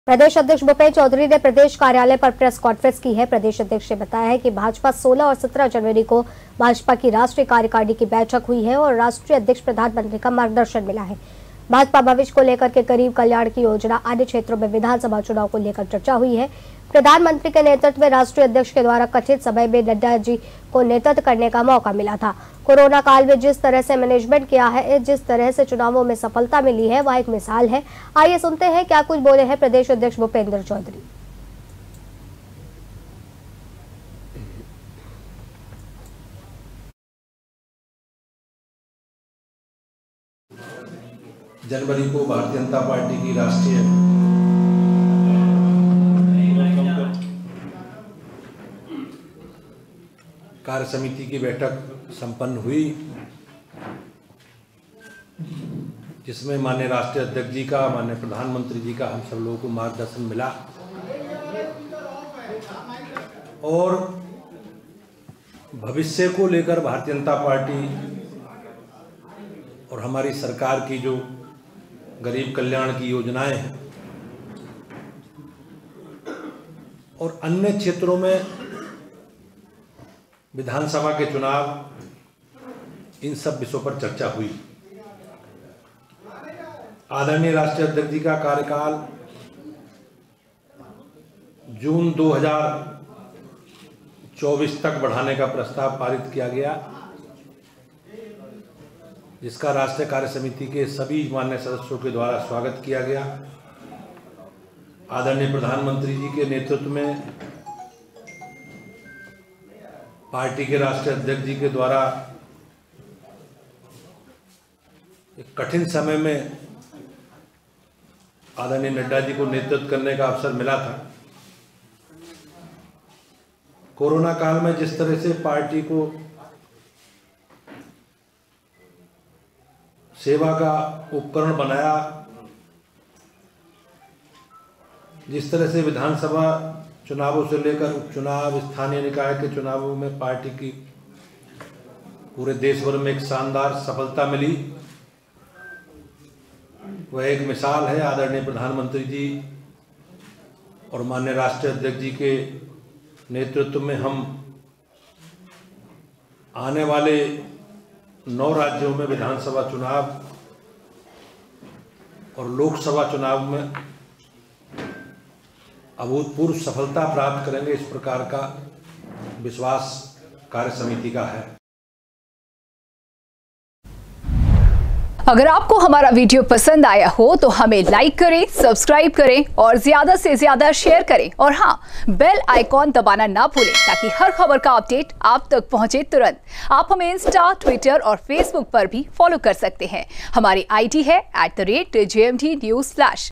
प्रदेश अध्यक्ष भूपेन्द्र चौधरी ने प्रदेश कार्यालय पर प्रेस कॉन्फ्रेंस की है। प्रदेश अध्यक्ष ने बताया है कि भाजपा 16 और 17 जनवरी को भाजपा की राष्ट्रीय कार्यकारिणी की बैठक हुई है और राष्ट्रीय अध्यक्ष प्रधानमंत्री का मार्गदर्शन मिला है। भाजपा भविष्य को लेकर के गरीब कल्याण की योजना, अन्य क्षेत्रों में विधानसभा चुनाव को लेकर चर्चा हुई है। प्रधानमंत्री के नेतृत्व में राष्ट्रीय अध्यक्ष के द्वारा कठिन समय में नड्डा जी को नेतृत्व करने का मौका मिला था। कोरोना काल में जिस तरह से मैनेजमेंट किया है, जिस तरह से चुनावों में सफलता मिली है, वह एक मिसाल है। आइए सुनते हैं क्या कुछ बोले हैं प्रदेश अध्यक्ष भूपेन्द्र चौधरी। जनवरी को भारतीय जनता पार्टी की राष्ट्रीय कार्य समिति की बैठक संपन्न हुई, जिसमें माननीय राष्ट्रीय अध्यक्ष जी का, माननीय प्रधानमंत्री जी का हम सब लोगों को मार्गदर्शन मिला और भविष्य को लेकर भारतीय जनता पार्टी और हमारी सरकार की जो गरीब कल्याण की योजनाएं हैं और अन्य क्षेत्रों में विधानसभा के चुनाव, इन सब विषयों पर चर्चा हुई। आदरणीय राष्ट्रीय अध्यक्ष जी का कार्यकाल जून 2024 तक बढ़ाने का प्रस्ताव पारित किया गया, जिसका राष्ट्रीय कार्य समिति के सभी माननीय सदस्यों के द्वारा स्वागत किया गया। आदरणीय प्रधानमंत्री जी के नेतृत्व में पार्टी के राष्ट्रीय अध्यक्ष जी के द्वारा एक कठिन समय में आदरणीय नड्डा जी को नेतृत्व करने का अवसर मिला था। कोरोना काल में जिस तरह से पार्टी को सेवा का उपकरण बनाया, जिस तरह से विधानसभा चुनावों से लेकर उपचुनाव, स्थानीय निकाय के चुनावों में पार्टी की पूरे देश भर में एक शानदार सफलता मिली, वह एक मिसाल है। आदरणीय प्रधानमंत्री जी और माननीय राष्ट्रीय अध्यक्ष जी के नेतृत्व में हम आने वाले 9 राज्यों में विधानसभा चुनाव और लोकसभा चुनाव में अभूतपूर्व सफलता प्राप्त करेंगे, इस प्रकार का विश्वास कार्य समिति का है। अगर आपको हमारा वीडियो पसंद आया हो तो हमें लाइक करें, सब्सक्राइब करें और ज्यादा से ज्यादा शेयर करें और हाँ, बेल आइकॉन दबाना ना भूलें ताकि हर खबर का अपडेट आप तक पहुंचे तुरंत। आप हमें इंस्टा, ट्विटर और फेसबुक पर भी फॉलो कर सकते हैं। हमारी आईडी है @JMT News।